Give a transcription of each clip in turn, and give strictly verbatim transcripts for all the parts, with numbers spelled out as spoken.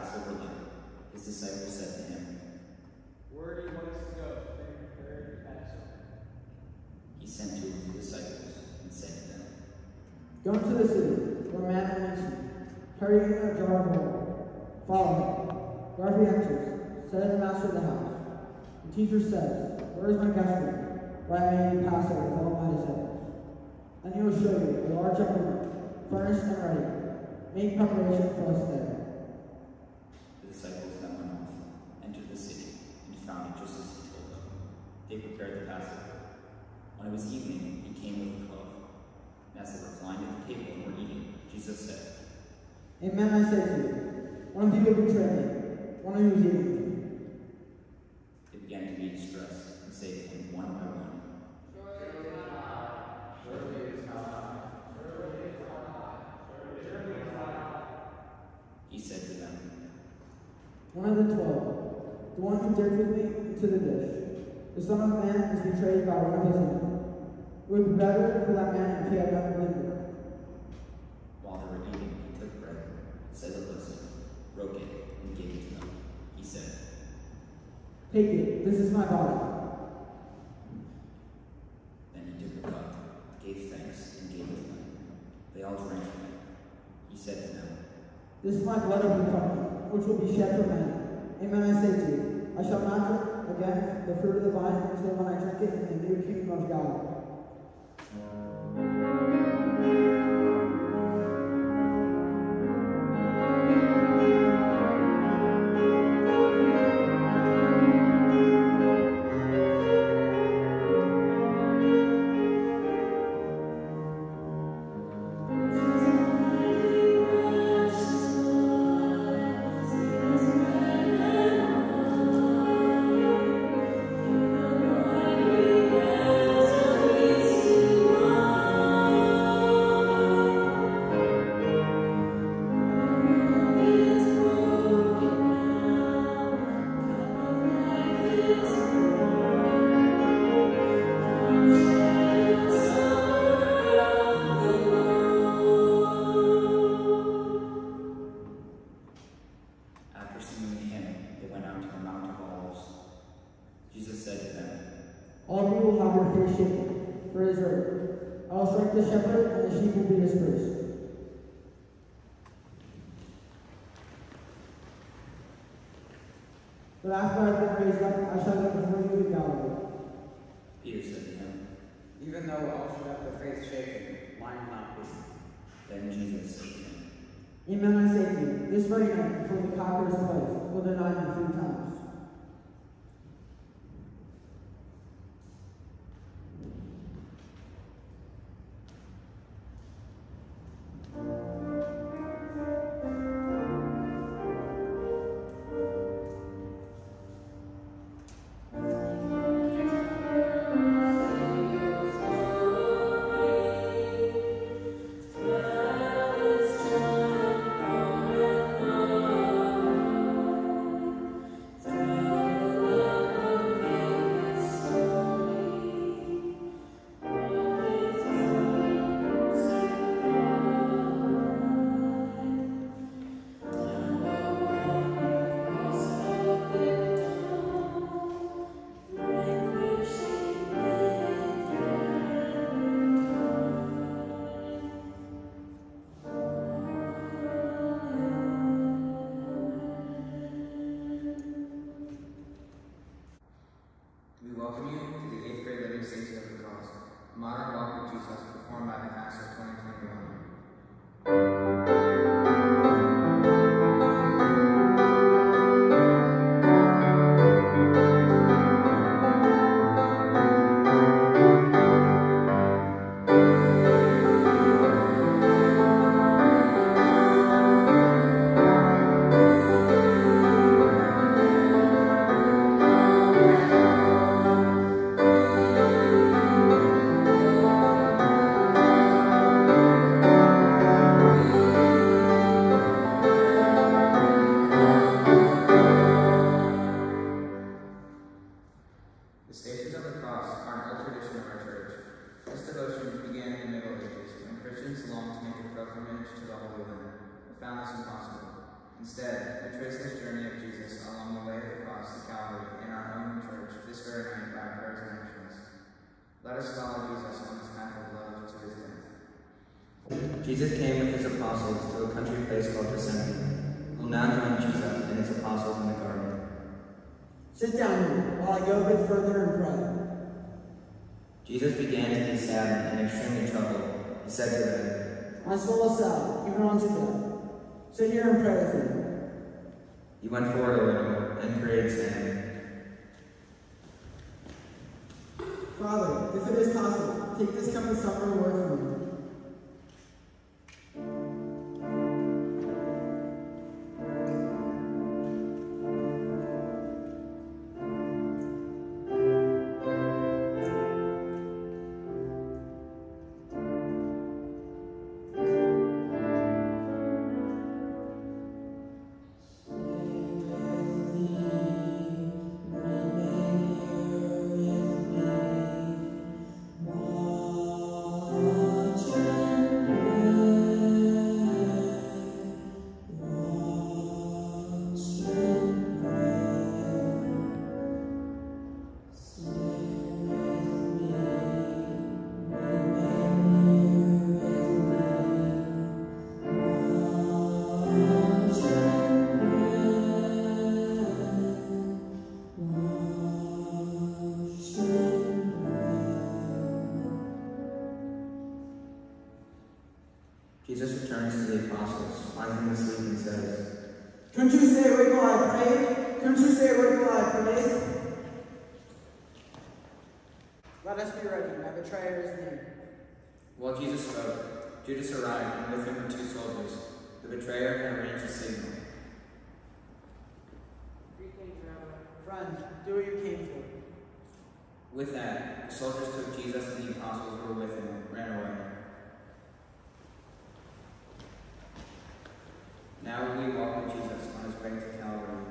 Passover lamb. His disciples said to him, "Where do you want us to go to prepare the Passover?" He sent two of his disciples and said to them, "Go into the city, where a man will meet you, carrying a jar of water. Follow him. Wherever he enters, say to the master of the house, 'The teacher says, where is my guest room, where I may pass over with all my disciples?' And he will show you a large upper room, furnished and ready. Make preparation for us there." The disciples then went off, entered the city, and found it just as he told them. They prepared the Passover. When it was evening, he came with the twelve. And as they reclined at the table and were eating, Jesus said, "Amen, I say to you, one of you will betray me, one of you is eating with me." They began to be distressed and say to him one by one, He said to them, "One of the twelve, the one who dipped with me into the dish. The Son of Man is betrayed by one of his own. It would be better for that man if he had never been born." While they were eating, he took bread, said a blessing, broke it, and gave it to them. He said, "Take it, this is my body." Then he took a cup, gave thanks, and gave it to them. They all drank from it. He said to them, "This is my blood of the covenant, which will be shed for many. Amen, I say to you, I shall not drink again the fruit of the vine until when I drink it in the new kingdom of God." "All of you will have your face shaken, for it is written, I will strike the shepherd, and the sheep will be dispersed." "But after I have been raised up, I shall go before you to Galilee." Peter said to him, "Even though all should have their faith shaken, mine not be." Then Jesus said to him, "Amen, I say to you, this very night, before the cock crows twice, will deny me three times." Thank you. our prayers and actions. Let us follow Jesus on his path of love to his death. Jesus came with his apostles to a country place called Gethsemane. We'll now join Jesus and his apostles in the garden. Sit down here while I go a bit further and pray. Jesus began to be sad and extremely troubled. He said to them, My soul is sad, even unto death. Sit here and pray with me. He went forward a little and prayed, saying, Father, if it is possible, take this cup of suffering away from me. Jesus returns to the apostles, finds them asleep, and says, Couldn't you say, wait while I pray? Couldn't you say, wait while I pray? Let us be ready. My betrayer is near. While Jesus spoke, Judas arrived, and with him were two soldiers. The betrayer had arranged a signal. Friend, do what you came for. With that, the soldiers took Jesus and the apostles who were with him and ran away. Now we walk with Jesus on his way to Calvary.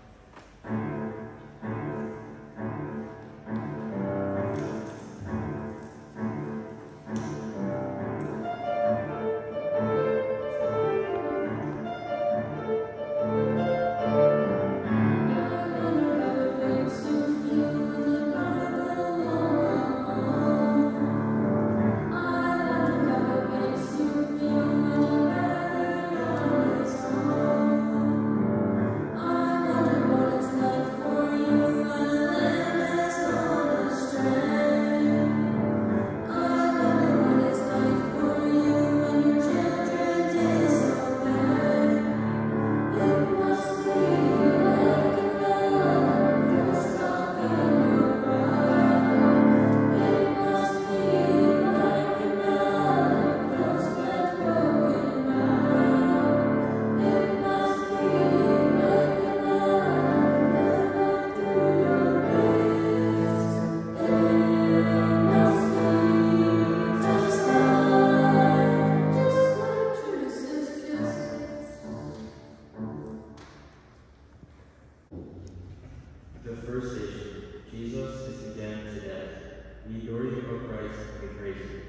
The first station, Jesus is condemned to death. We adore you, O Christ, and we praise you.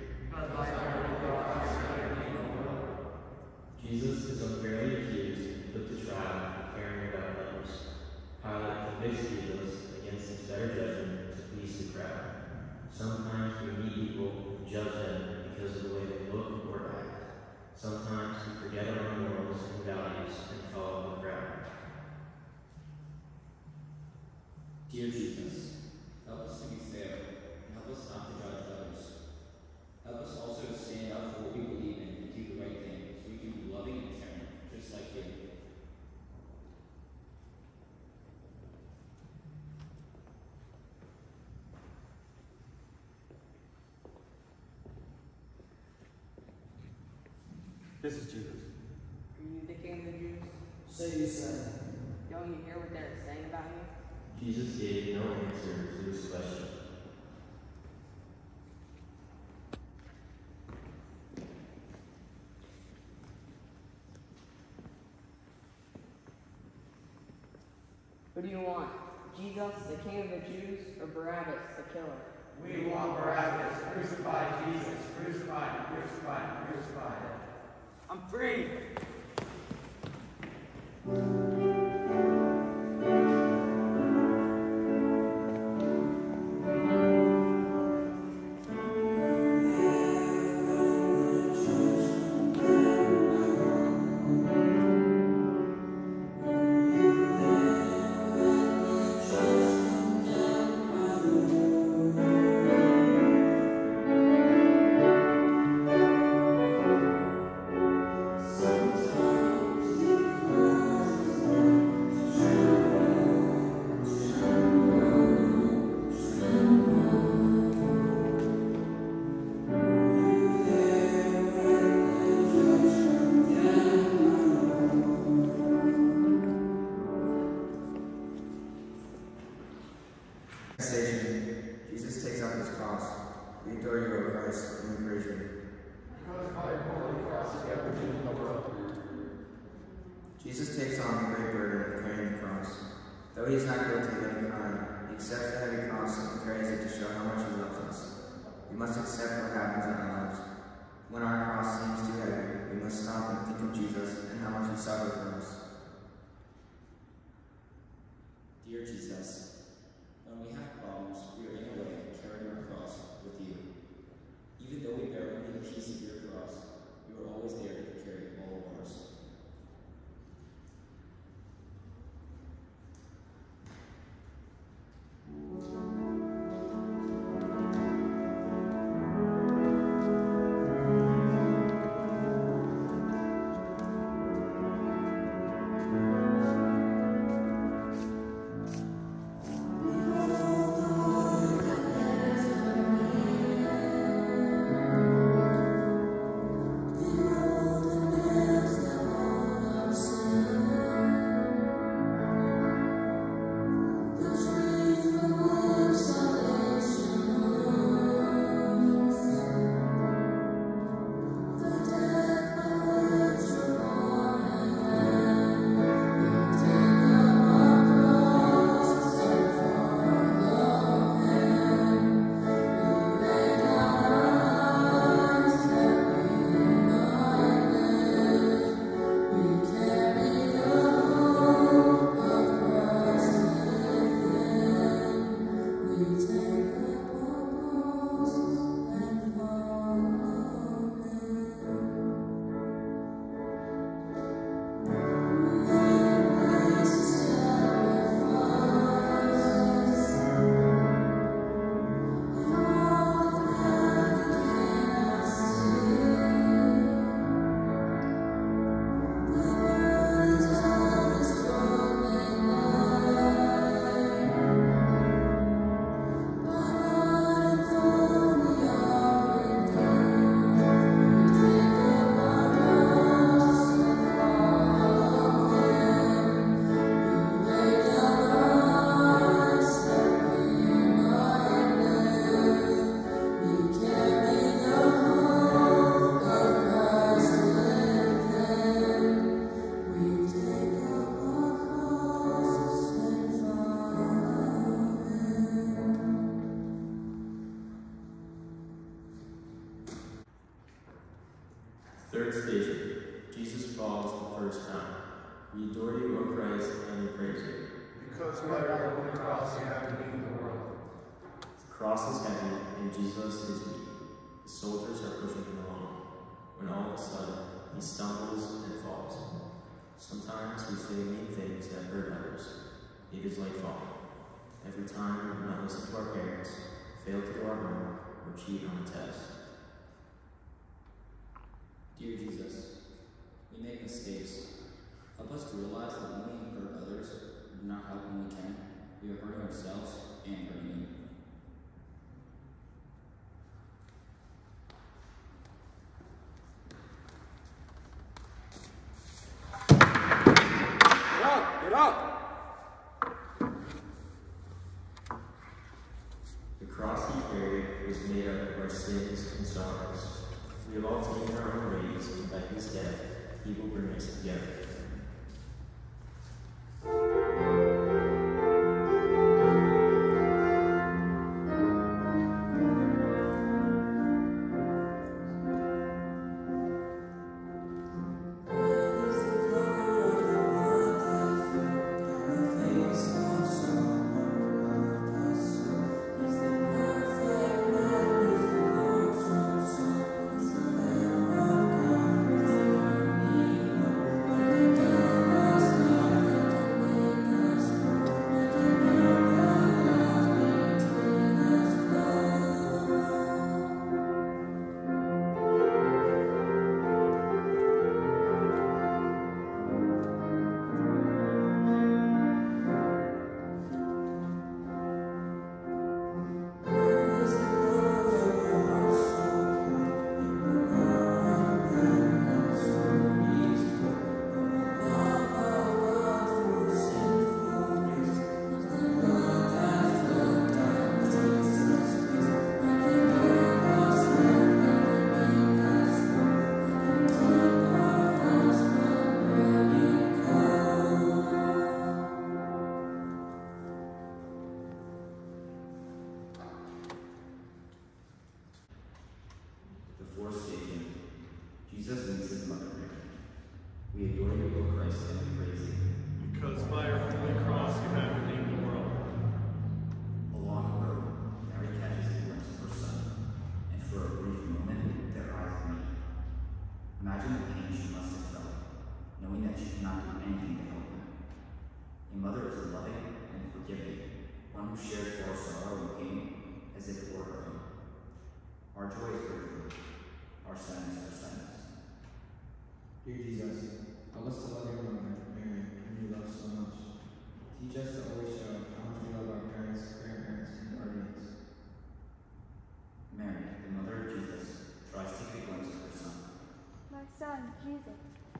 Jesus is unfairly accused, put to trial for caring about others. Pilate convicts Jesus against his better judgment to please the crowd. Sometimes we meet people who judge them because of the way they look or act. Sometimes we forget our own morals and values and follow the crowd. Dear Jesus, help us to be fair and help us not to judge others. Help us also to stand up for what we believe in and do the right thing so we can be loving and caring, just like you. This is Jesus. Are you the king of the Jews? So you say. Don't you hear what they're saying about you? Jesus gave no answer to his question. Who do you want? Jesus, the king of the Jews, or Barabbas, the killer? We want Barabbas. Crucify Jesus. Crucify him. Crucify him. Crucify him. I'm free. Station, Jesus takes up his cross. We adore you, O Christ, and we praise you. Because by your holy cross you have redeemed the world. Jesus takes on the great burden of carrying the cross. Though he is not guilty of any crime, he accepts the heavy cross and carries it to show how much he loves us. We must accept what happens in our lives. When our cross seems too heavy, we must stop and think of Jesus and how much he suffered for us. Dear Jesus, when we have problems, we are in a way carrying our cross with you. Even though we bear only a piece of your cross, you are always there to carry all of ours. Third station, Jesus falls the first time. We adore you, O Christ, and we praise you. Because by your holy cross you have redeemed the world. The cross is heavy, and Jesus is weak. The soldiers are pushing him along, when all of a sudden, he stumbles and falls. Sometimes we say mean things that hurt others. It is like falling. Every time we do not listen to our parents, fail to do our homework, or cheat on a test. Dear Jesus, we make mistakes. Help us to realize that when we hurt others, we do not help when we can. We are hurting ourselves and hurting you. Get up! Get up! The cross he carried was made up of our sins and sorrows. We have all taken our own ways, and by his death, he will bring us together. Thank you. mother is loving and forgiving, one who shares our sorrow and pain as if it were her own. Our joy is her joy, our sadness our sadness. Dear Jesus, help us to love your mother, Mary, whom you love so much. Teach us to always show how much we love our parents, grandparents, and guardians. Mary, the mother of Jesus, tries to take a glimpse of her son. My son, Jesus.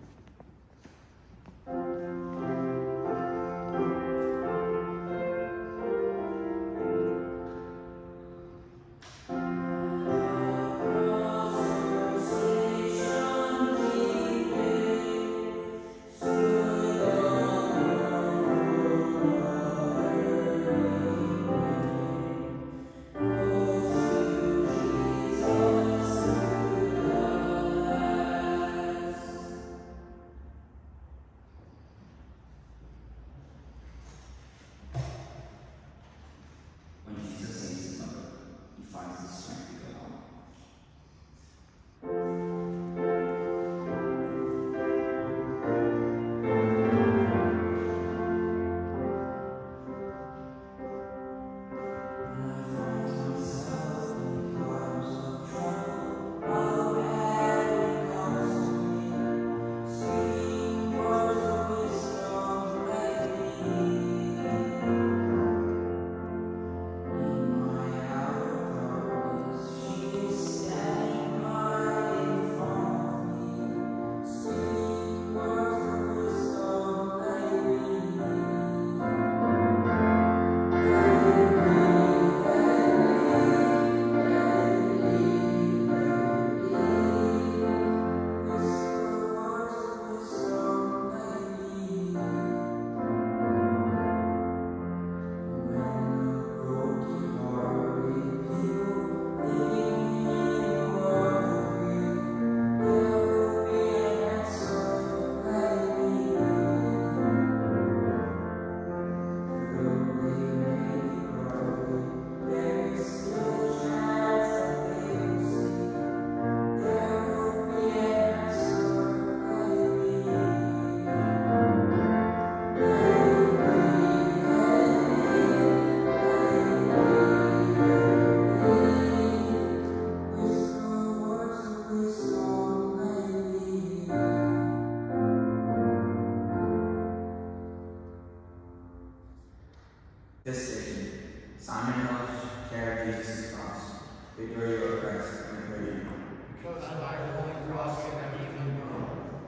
This station, Simon helps carry Jesus' cross. We adore you, O Christ, and we praise you. Because of thy holy cross and thy healing power.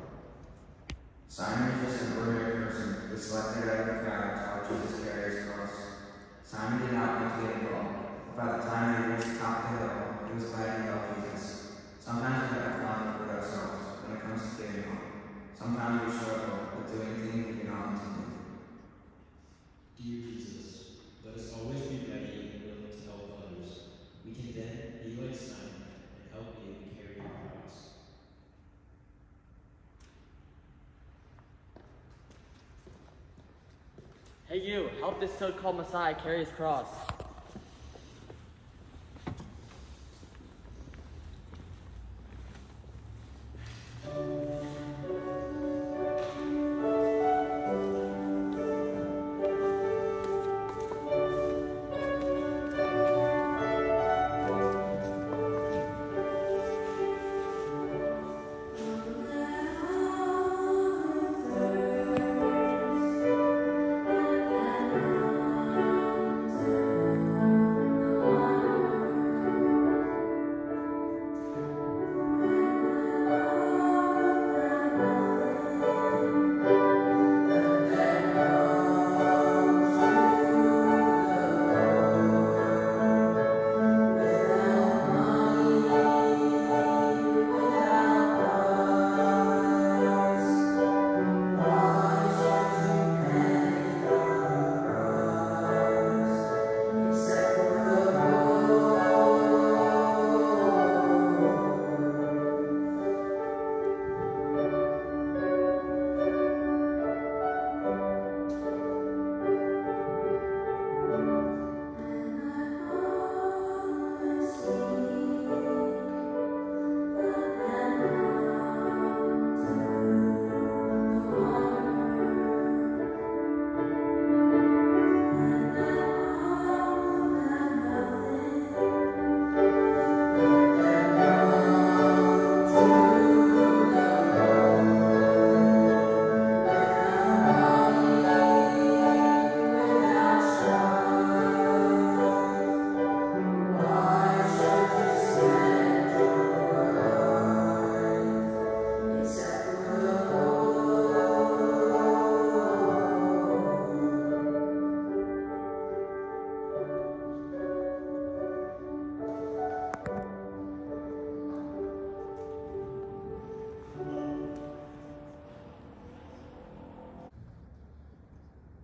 Simon is just an ordinary person who was selected out of the crowd to help Jesus carry his cross. Simon did not want to get involved, but by the time he reached the top of the hill, he was glad to help Jesus. Sometimes we have conflict with ourselves when it comes to getting on. Sometimes we struggle with doing things we cannot do. Dear Jesus, let us always be ready and willing to help others. We can then be like Simon and help you carry your cross. Hey you, help this so-called Messiah carry his cross. Thank you.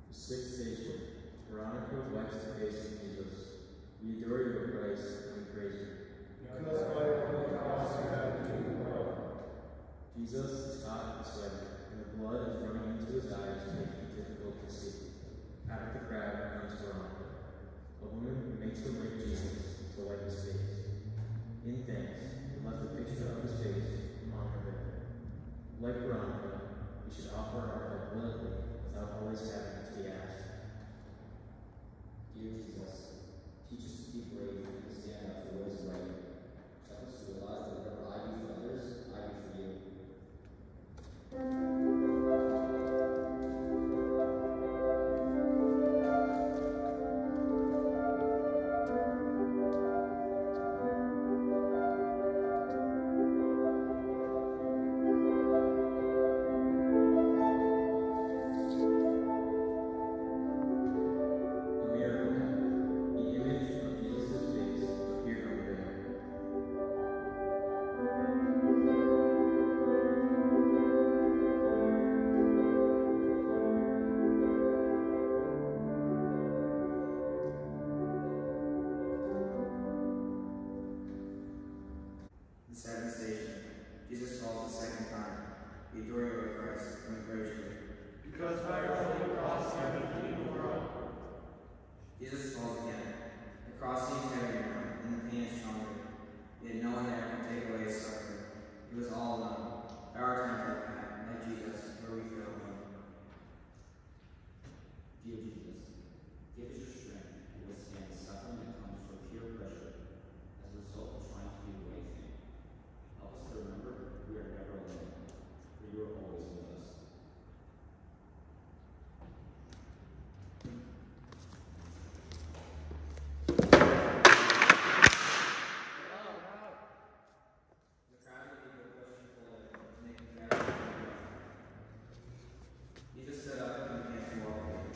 The sixth station. Veronica wipes the face of Jesus. We adore you, O Christ, and we praise you. Because by your holy cross you have redeemed the world. Jesus is hot and sweaty, and the blood is running into his eyes, making it difficult to see. Out of the crowd comes Veronica, a woman who makes the way to Jesus to wipe his face. In thanks, he left a picture of his face among her hair. Like Veronica, we should offer our help willingly without always having to be asked. Dear Jesus, teach us to be brave and to stand up for what is right. Help us to realize that whatever I do for others, I do for you. The seventh station. Jesus falls the second time. We adore you, O Christ, and we praise you. Because by your holy cross you have redeemed the world. Jesus falls again. The cross seems heavier now, and the pain is stronger. Yet no one there can take away his suffering. He was all alone. Our times like that, like Jesus, where we feel alone. Dear Jesus, give us your strength to withstand the suffering that comes from peer pressure as a result of trying to do the right thing. Help us to remember we are never alone, for you are always with us. The crowd of people pushed him forward to make him better. Jesus stood up and began to walk away.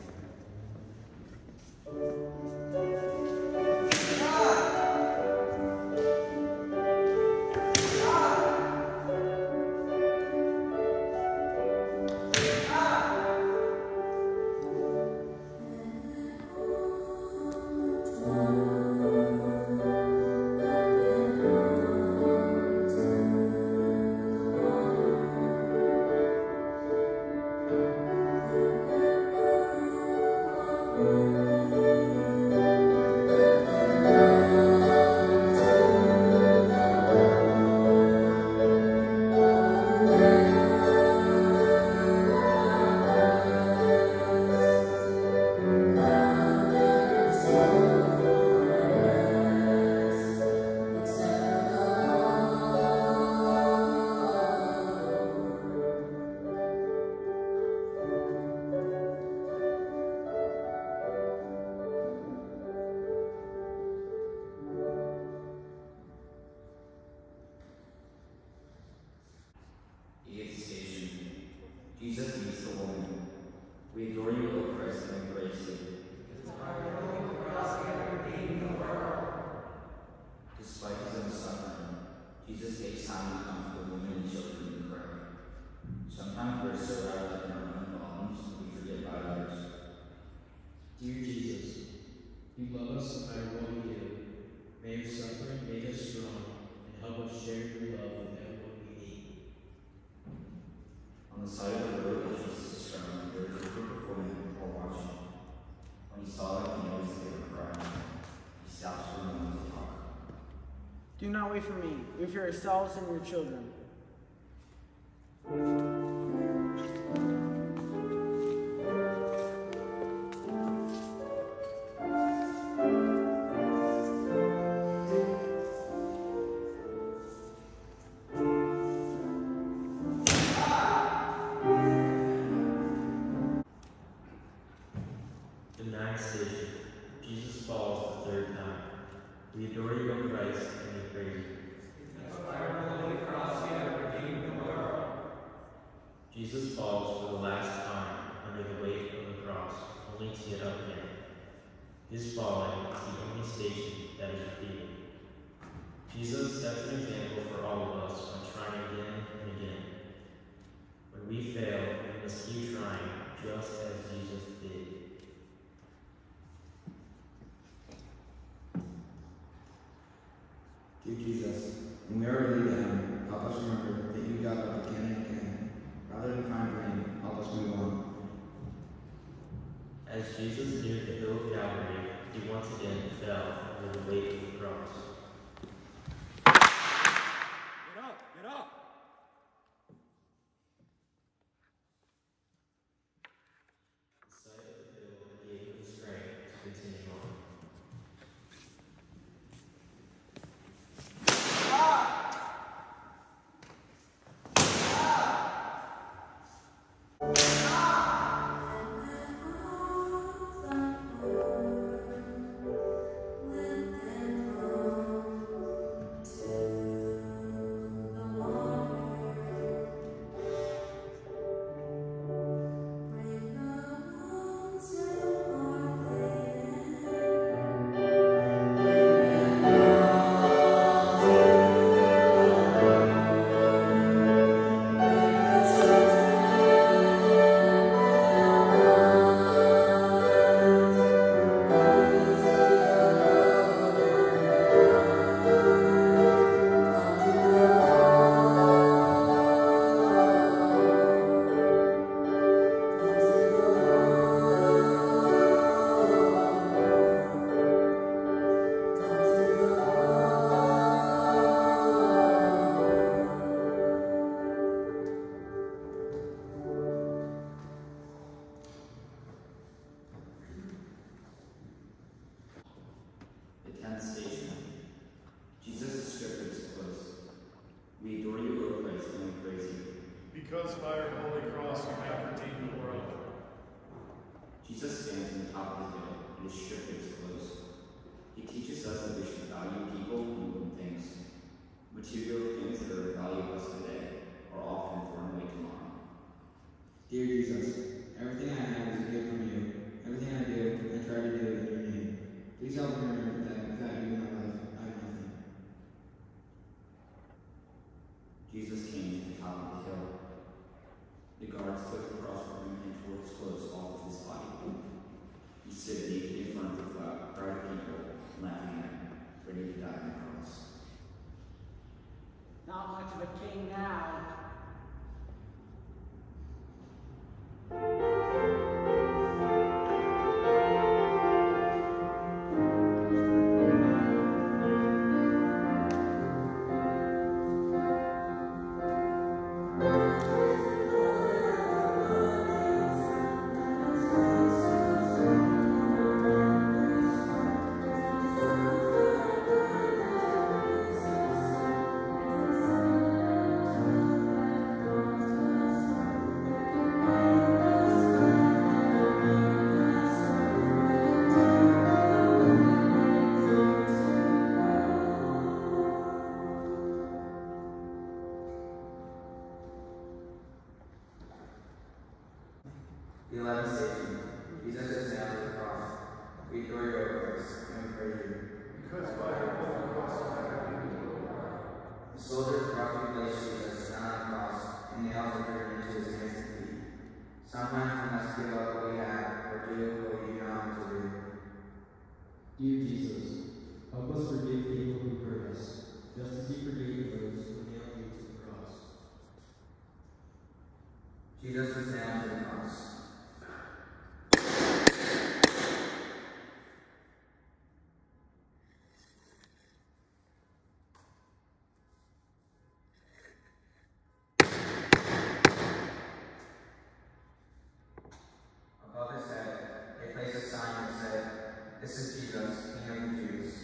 Eighth station. Jesus meets the woman. We adore you, O Christ, and we praise you. Despite his own suffering, Jesus takes time to come to the women and children in the crowd. Sometimes we're so wrapped up in our own problems, we forget about others. Dear Jesus, you love us no matter what we do. May your suffering make us strong and help us share your love with everyone we meet. On the side of the road as Jesus is traveling, there was a group of women who were watching. When he saw them, he noticed they were crying. He stopped for a moment to talk. Do not wait for me. Wait for yourselves and your children. The ninth station. Jesus falls the third time. We adore you, O Christ, and we praise you. By your holy cross you have redeemed the world. Jesus falls for the last time under the weight of the cross, only to get up again. His falling is the only station that is repeated. Jesus sets an example for all of us by trying again and again. When we fail, we must keep trying just as Jesus did. As Jesus neared the hill of Calvary, he once again fell under the weight of the cross. Get up! Get up! The sight of the hill gave him strength to continue on. Because by your holy cross you have redeemed the world. Jesus stands on the top of the hill and is stripped of his clothes. He teaches us that we should value people and things. Material things that are of value to us today are often thrown away tomorrow. Dear Jesus, everything I have is a gift from you. Everything I do, I try to do in your name. Please help me remember that without you in my life, I have nothing. Jesus came to the top of the hill. The guards took the cross from him and tore his clothes off of his body. He stood naked in front of the crowd, crowd of people, laughing at him, ready to die on the cross. Not much of a king now. The eleventh station. Jesus is nailed to the cross. We adore your grace and we praise you. Because by your holy cross you have redeemed the world. The soldiers roughly placed Jesus down on the cross and nails are driven into his hands and feet. Sometimes we must give up what we have or do what we do not want to do. Dear Jesus, help us forgive people who hurt us, just as you forgave those who nailed you to the cross. Jesus was nailed to the cross. Above his head, they placed a sign that said, "This is Jesus, King of the Jews."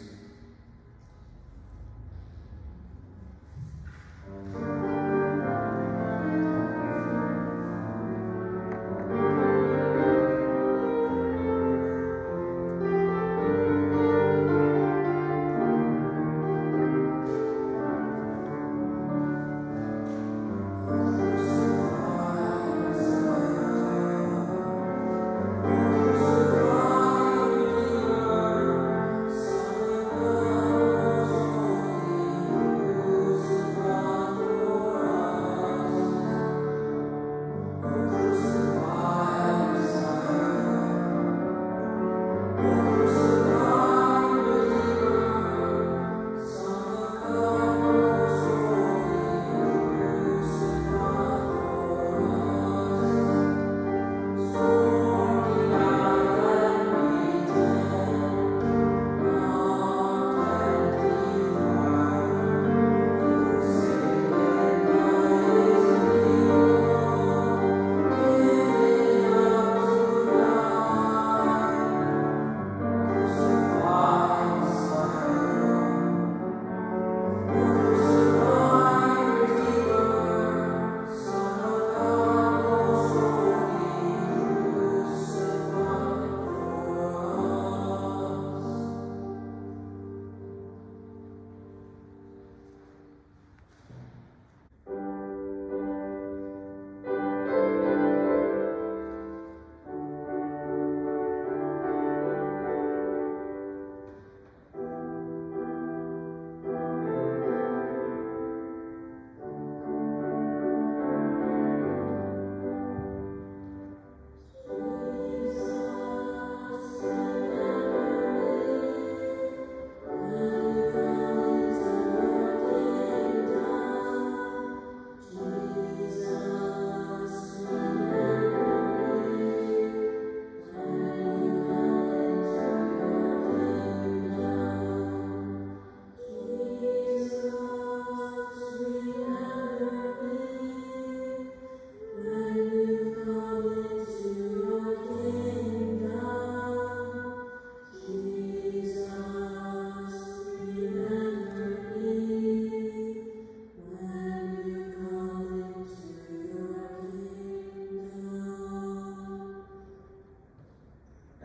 Crucify, crucify.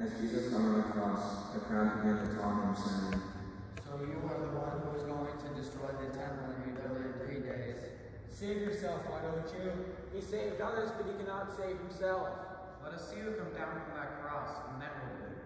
As Jesus hung on the cross, the crowd began to taunt him, saying, So you are the one who is going to destroy the temple and rebuild it in three days. Save yourself, why don't you? He saved others, but he cannot save himself. Let us see you come down from that cross, and then we'll do.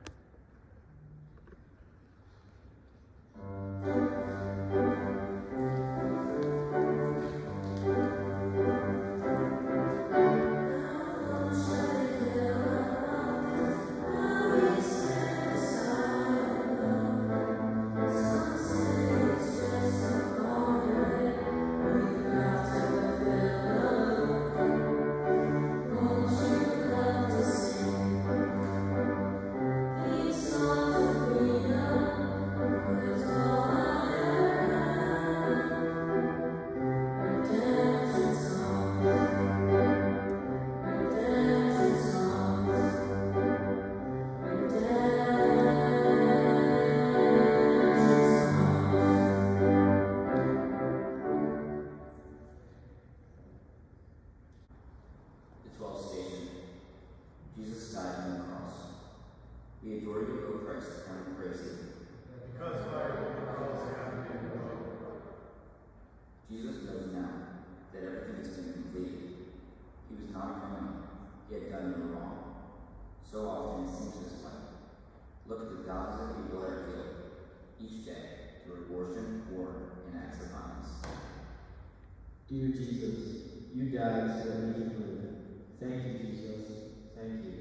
Dear Jesus, you died so that we can live. Thank you, Jesus. Thank you.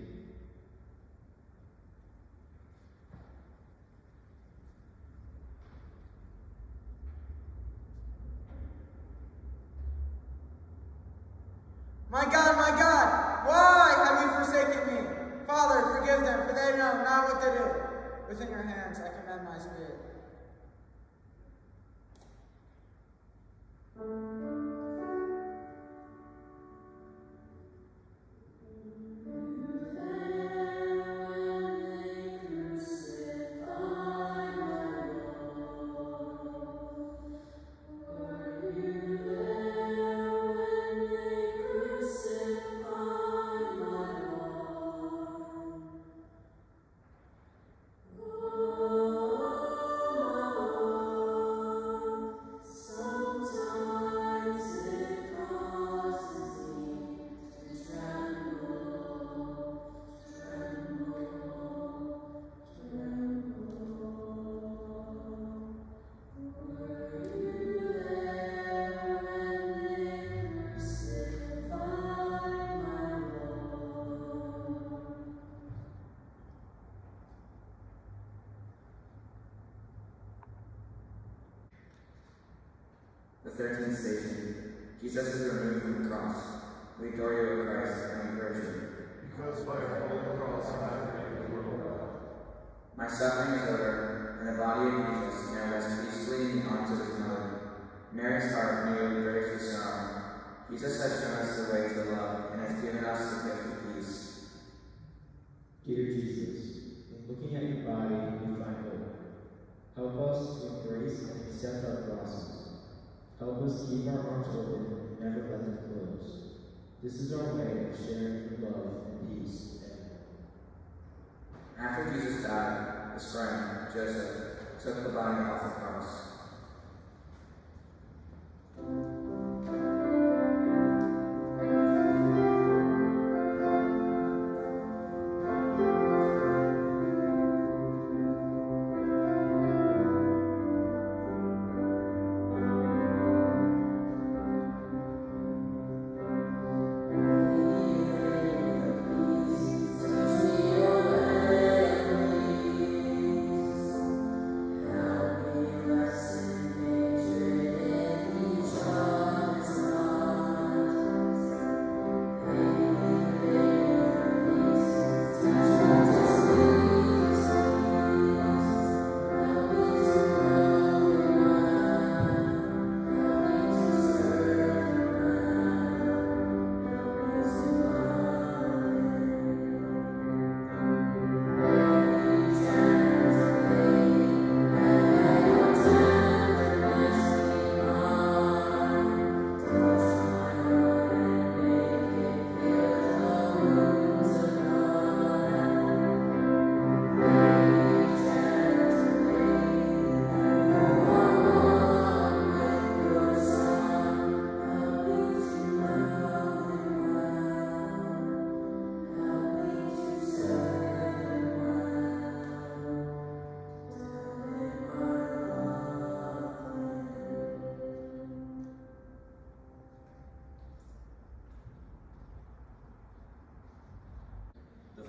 My God, my God, why have you forsaken me? Father, forgive them, for they know not what they do. Within your hands I commend my spirit. The thirteenth station. Jesus is removed from the cross. We adore you, O Christ, and encourage you. Because by your holy cross I have made the world. My suffering is over, and the body of Jesus now rests peacefully in the arms of his mother. Mary's heart nearly breaks with sorrow. Jesus has shown us the way to love, and has given us the gift of peace. Dear Jesus, in looking at your body, we find hope. Help us to embrace and accept our crosses. Help us keep our arms open and never let them close. This is our way of sharing your love and peace. After Jesus died, his friend, Joseph, took the body off the cross. Help me rest.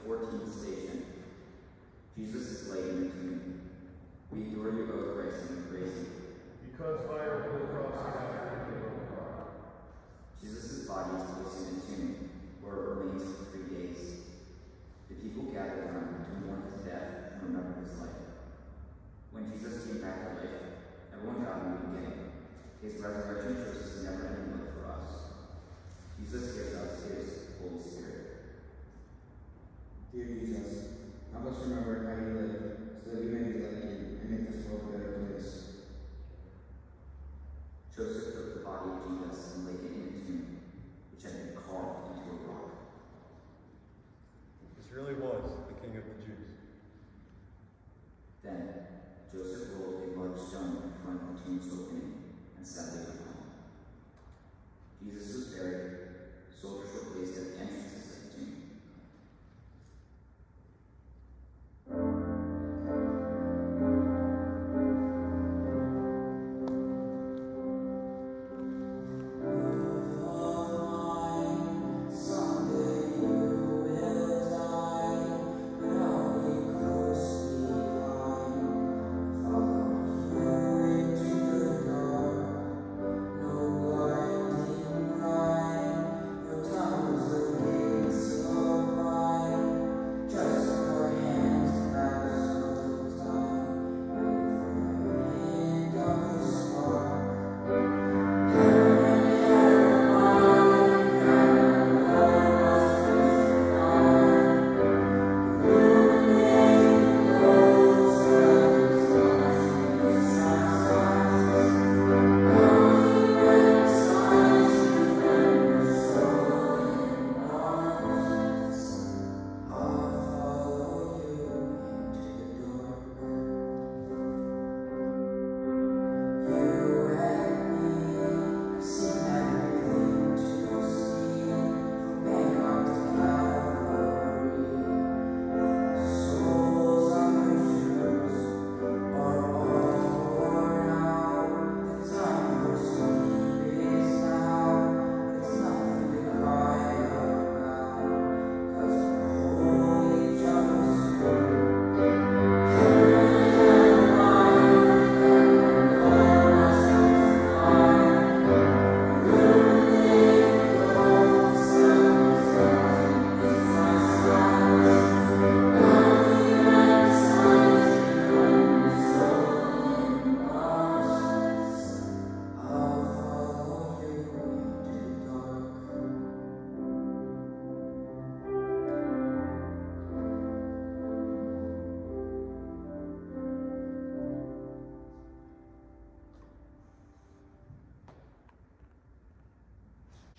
fourteenth station. Jesus is laid in the tomb. We adore you, O Christ, and praise you. Because by your holy cross you have freed the world of God. Jesus' body is placed in a tomb, where it remains for three days. The people gather around to mourn his death and remember his life. When Jesus came back to life, everyone got in the beginning. His resurrection shows us a never-ending love for us. Jesus gives us his Holy Spirit. Dear Jesus, help us remember how you lived, so that we may be like you and make this world a better place. Joseph took the body of Jesus and laid it in a tomb, which had been carved into a rock. This really was the King of the Jews. Then Joseph rolled a large stone in front of the tomb's opening and set it upon it. Jesus was buried. Soldiers were placed at the entrances of the tomb.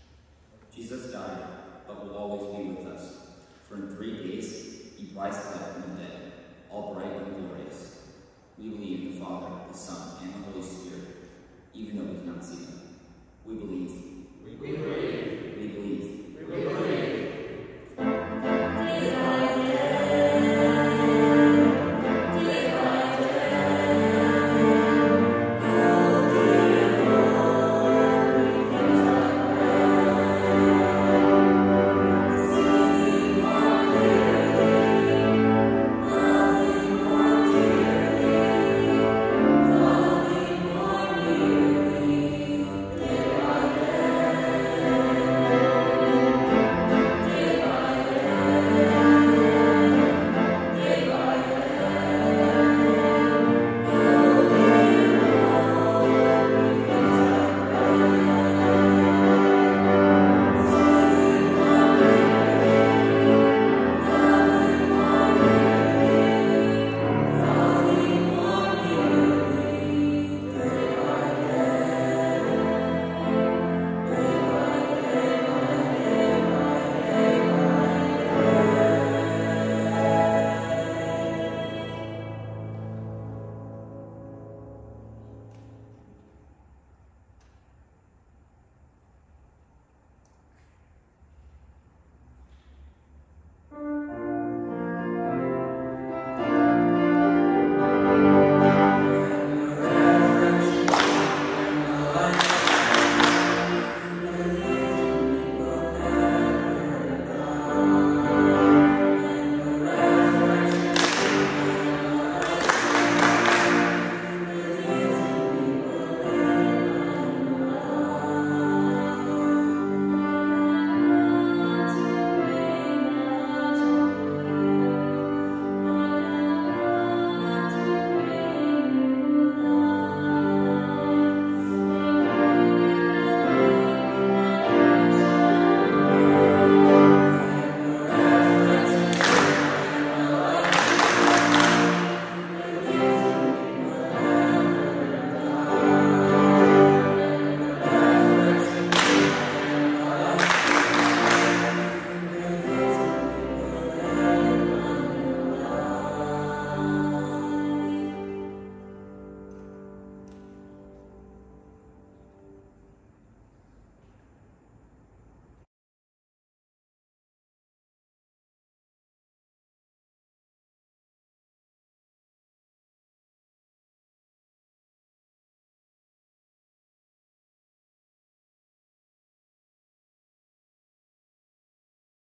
Jesus died, but will always be with us. For in three days he rises up